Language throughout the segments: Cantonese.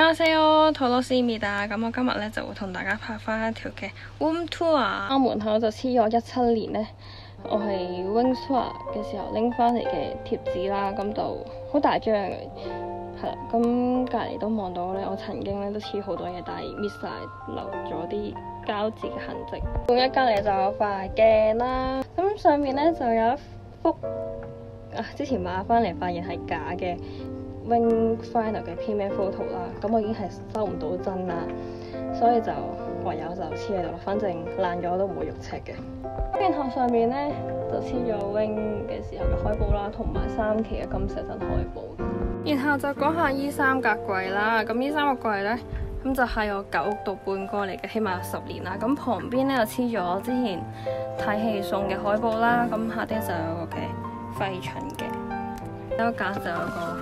안녕하세요，陶樂斯密達。咁我今日咧就會同大家拍翻一條嘅 room tour。我門口就黐咗17年咧，我係 Wings Tour 嘅時候拎翻嚟嘅貼紙啦，咁就好大張嘅，係啦。咁隔離都望到咧，我曾經咧都黐好多嘢，但係搣晒，留咗啲膠紙嘅痕跡。仲一隔離就有塊鏡啦，咁上面咧就有一幅之前買翻嚟發現係假嘅Wing Final 嘅 P-Man photo 啦，咁我已經係收唔到真啦，所以就唯有就黐喺度啦，反正爛咗都唔會肉赤嘅。然後上面咧就黐咗 Wing 嘅時候嘅海報啦，同埋3期嘅金石陣海報。然後就講下依3格櫃啦，咁依3個櫃咧，咁就係我舊屋度搬過嚟嘅，起碼有10年啦。咁旁邊咧就黐咗之前睇戲送嘅海報啦，咁下啲就有個嘅揮春嘅，有一格就有個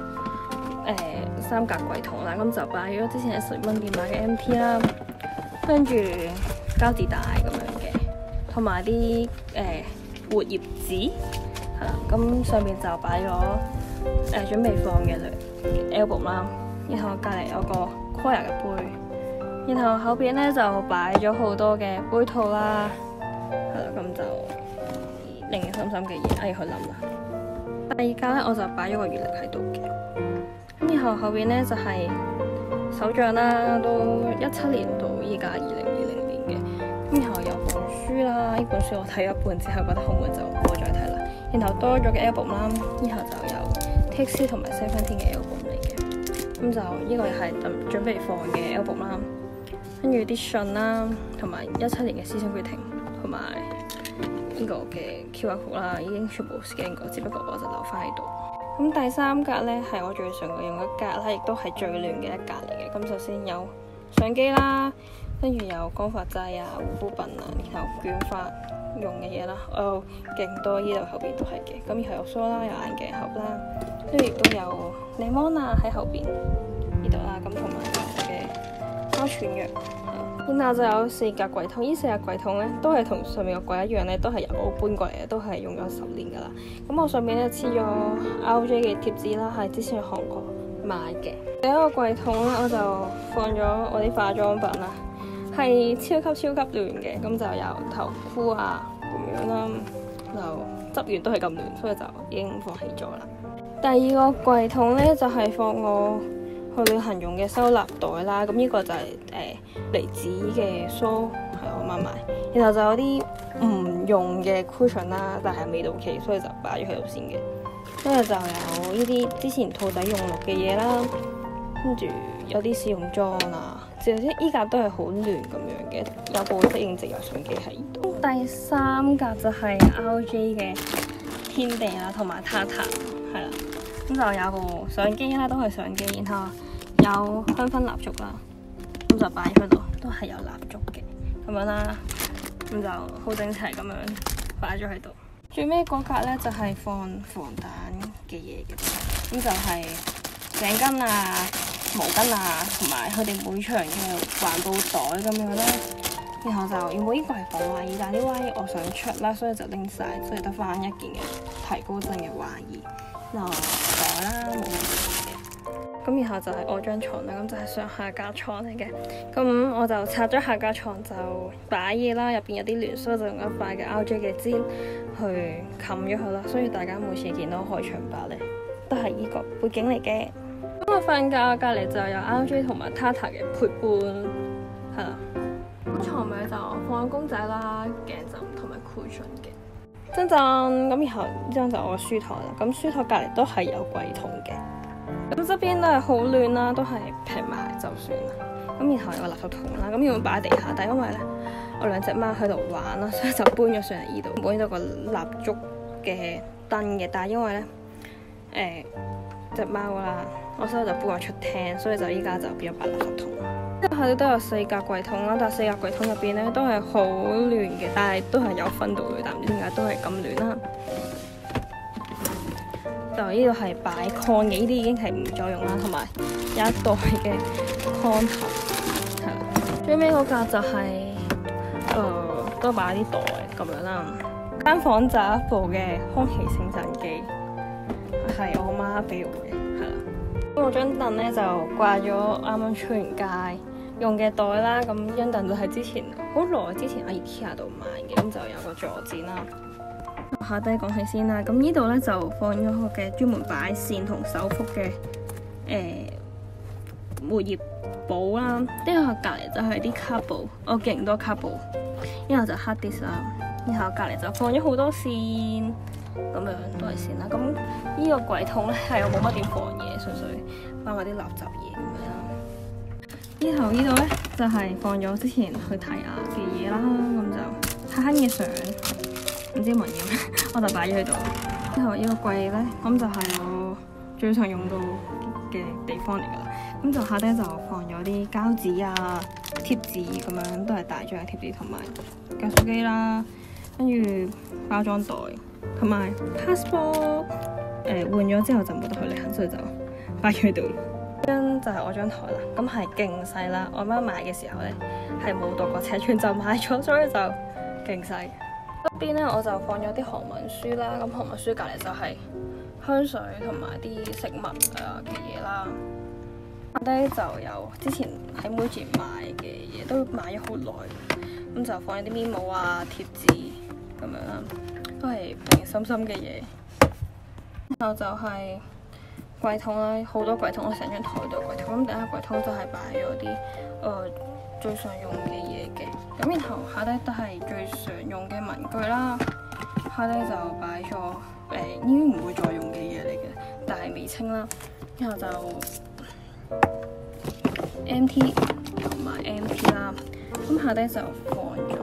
3格櫃桶啦，咁就擺咗之前喺10蚊店買嘅 MT 啦，跟住膠紙袋咁樣嘅，同埋啲活頁紙係啦，咁上面就擺咗準備放嘅album 啦，然後隔離有個 Koya 嘅杯，然後後邊咧就擺咗好多嘅杯套啦，係啦，咁就零零散散嘅嘢，去諗啦。第二格咧我就擺咗個月曆喺度嘅。咁然後邊咧就係手帳啦，都17年到依家2020年嘅。咁然後有本書啦，呢本書我睇一半之後覺得好悶就冇再睇啦。然後多咗嘅 album 啦，然後就有 Taxi 同埋 Seventeen 嘅 album 嚟嘅。咁就呢個又係準備放嘅 album 啦。跟住啲信啦，同埋17年嘅思想決定，同埋呢個嘅 QR code 啦，已經全部 scan 過，只不過我就留翻喺度。咁第3格咧係我最常用嘅一格啦，亦都係最亂嘅一格嚟嘅。咁首先有相機啦，跟住有光髮劑啊、護膚品啊，然後捲髮用嘅嘢啦，我有勁多，呢度後邊都係嘅。咁然後有梳啦，有眼鏡盒啦，跟住亦都有檸檬啊喺後邊呢度啦。咁同埋我嘅哮喘藥。然後就有4格櫃桶，呢4格櫃桶咧都係同上面個櫃一樣咧，都係由我搬過嚟嘅，都係用咗10年噶啦。咁我上面咧黐咗 RJ 嘅貼紙啦，係之前喺韓國買嘅。第一個櫃桶咧，我就放咗我啲化妝品啦，係超級亂嘅，咁就有頭箍啊咁樣啦，就執完都係咁亂，所以就已經放棄咗啦。第二個櫃桶咧就係放我去旅行用嘅收納袋啦，咁呢個就係離子嘅梳，係我媽買，然後就有啲唔用嘅 cushion 啦，但係未到期，所以就擺咗喺度先嘅。跟住就有呢啲之前兔仔用落嘅嘢啦，跟住有啲試用裝啊，即係依格都係好亂咁樣嘅，有部適應直遊相機喺度。第3格就係 RJ 嘅天地啦，同埋 Tata 係啦。咁就有部相機啦，都係相機，然後有香薰蠟燭啦，咁就擺喺度，都係有蠟燭嘅咁樣啦，咁就好整齊咁樣擺咗喺度。最尾嗰格咧就係放防彈嘅嘢嘅，咁就係頸巾啊、毛巾啊，同埋佢哋每場嘅環保袋咁樣啦。然後就原本呢個係防壞衣，但係呢壞衣我想出啦，所以就拎晒，所以得翻一件嘅提高真嘅壞衣。袋啦，冇乜嘢嘅。咁然後就係我張床啦，咁就係上下架床嚟嘅。咁我就拆咗下架床就擺嘢啦，入邊有啲亂，所以就用一塊嘅 RJ 嘅氈去冚咗佢啦。所以大家每次見到開場白咧，都係呢個背景嚟嘅。咁我瞓覺隔離就有 RJ 同埋 Tata 嘅陪伴，係啦。咁床尾就放咗公仔啦、鏡枕同埋 cushion 嘅。咁然後呢張就我書台啦，咁書台隔離都係有櫃桶嘅，咁側邊都係好亂啦，都係劈埋就算啦。咁然後有個垃圾桶啦，咁要擺喺地下，但係因為咧我2隻貓喺度玩啦，所以就搬咗上嚟呢度，搬咗個蠟燭嘅燈嘅，但係因為咧隻貓啦，我所以就搬咗出廳，所以就依家就變咗擺垃圾桶。佢哋都有4格櫃桶啦，但係4格櫃桶入邊咧都係好亂嘅，但係都係有分到嘅，但唔知點解都係咁亂啦。就呢度係擺 con 嘅，呢啲已經係唔再用啦，同埋有一袋嘅 con 頭，係啦。最尾嗰格就係都擺啲袋咁樣啦。間房就有一部嘅空氣清新機，係我媽俾我嘅，係啦。 咁我張凳咧就掛咗啱啱出完街用嘅袋啦。咁張凳就係之前好耐之前喺 IKEA 度買嘅，咁就有個坐墊啦。下低講起先啦，咁呢度咧就放咗我嘅專門擺線同手幅嘅活頁簿啦。之後隔離就係啲卡簿，我勁多卡簿。然後就 hard disk 啦，然後隔離就放咗好多線，咁樣都係線啦。咁呢個櫃桶咧係我冇乜點放嘢，純粹擺埋啲垃圾嘢咁樣啦。之後呢度咧就係放咗之前去睇牙嘅嘢啦，咁就慳嘅相，唔知有冇人要，我就擺咗喺度。之後呢個櫃咧，咁就係我最常用到嘅地方嚟㗎啦。咁就下低就放咗啲膠紙啊、貼紙咁樣，都係大張嘅貼紙同埋計數機啦，跟住包裝袋同埋 passport。換咗之後就冇得去旅行，所以就擺喺度。張就係我張台啦，咁係勁細啦。我媽買嘅時候咧係冇度過尺寸就買咗，所以就勁細。側邊咧我就放咗啲韓文書啦，咁韓文書隔離就係香水同埋啲飾物嘅嘢啦。下低就有之前喺妹姐買嘅嘢，都買咗好耐，咁就放一啲 memo 啊、貼紙咁樣啦，都係平心心嘅嘢。然後就係櫃桶啦，好多櫃桶，我成張台都櫃桶。咁第一個櫃桶就係擺咗啲最常用嘅嘢嘅，咁然後下低都係最常用嘅文具啦。下低就擺咗應該唔會再用嘅嘢嚟嘅，但係未清啦。然後就MT 同埋 MP 啦，咁下低就放咗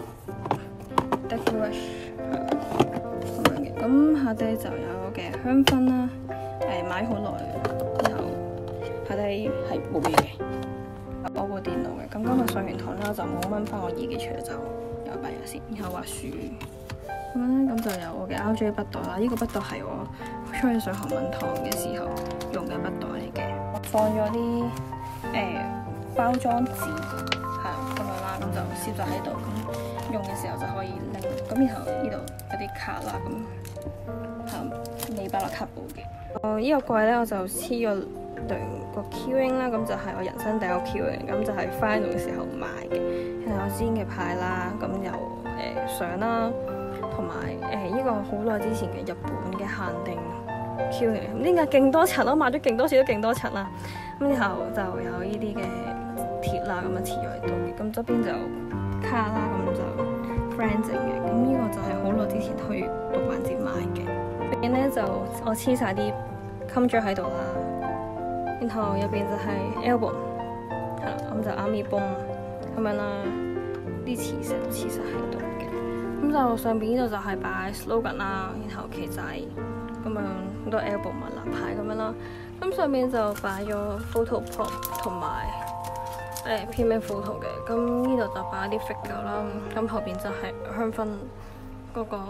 decoration 咁樣嘅，咁下低就有嘅香薰啦，買好耐，然後下低係冇嘢嘅，我部電腦嘅，咁今日上完堂啦就冇掹翻我耳機出嚟，就有擺咗先，然後畫樹咁樣咧，咁就有我嘅 RJ 筆袋啦，呢個筆袋係我出去上韓文堂嘅時候用嘅筆袋嚟嘅，放咗啲包裝紙係咁樣啦，咁就攝咗喺度，咁用嘅時候就可以拎。咁然後呢度有啲卡啦，咁係未擺落卡簿嘅。呢個櫃咧我就黐咗兩個 keyring 啦，咁就係我人生第一個 keyring，咁就係 final 嘅時候買嘅。然後有先嘅牌啦，咁有相啦，同埋呢個好耐之前嘅日本嘅限定 keyring，咁點解勁多層咯？買咗勁多次都勁多層啦。咁然後就有呢啲嘅鐵啦，咁樣黐咗喺度嘅。咁側邊就卡啦，咁就 friend 整嘅。咁呢個就係好耐之前去動漫節買嘅。入邊咧就我黐晒啲 comic 喺度啦，然後入邊就係 album 係啦，咁就 army bone 咁樣啦，啲磁石都黐晒喺度嘅。咁就上邊呢度就係擺 slogan 啦，然後旗仔咁樣好多 album 啊、立牌咁樣啦。咁上面就擺咗 photo prop 同埋片 photo 嘅，咁呢度就擺啲 figure 啦，咁後邊就係香薰嗰個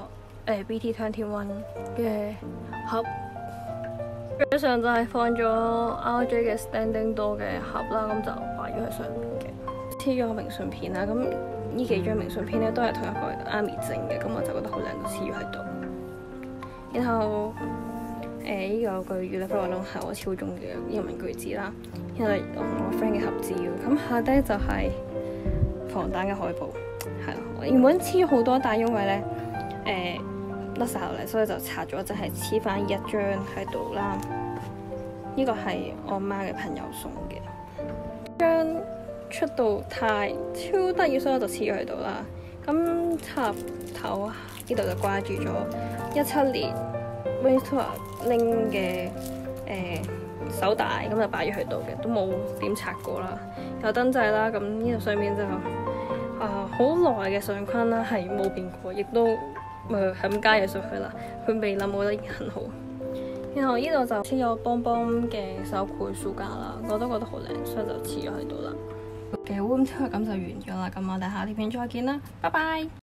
BT21 嘅盒，最上就係放咗 RJ 嘅 standing door 嘅盒啦，咁就擺咗喺上面嘅，黐咗個明信片啦，咁呢幾張明信片咧都係同一個 Amy 整嘅，咁我就覺得好靚，就黐咗喺度，然後。呢個句語咧，不過係我超中嘅英文句子啦。然後我 friend 嘅合照，咁下低就係防彈嘅海報，係啦。我原本黐咗好多，但係因為咧甩晒落嚟，所以就拆咗，就係黐翻一張喺度啦。呢個係我媽嘅朋友送嘅，張出到太超得意，所以我就黐咗喺度啦。咁插頭呢度就掛住咗17年。Wings Tour 拎嘅手帶，咁就擺咗喺度嘅，都冇點拆過啦。有燈掣啦，咁呢度上面就好耐嘅相框啦，係冇變過，亦都係咁加嘢上去啦。佢未冧，我覺得已經很好。然後呢度就黐咗邦邦嘅手繪書架啦，我都覺得好靚，所以就黐咗喺度啦。嘅 Room Tour 咁就完咗啦，咁我哋下條片再見啦，拜拜。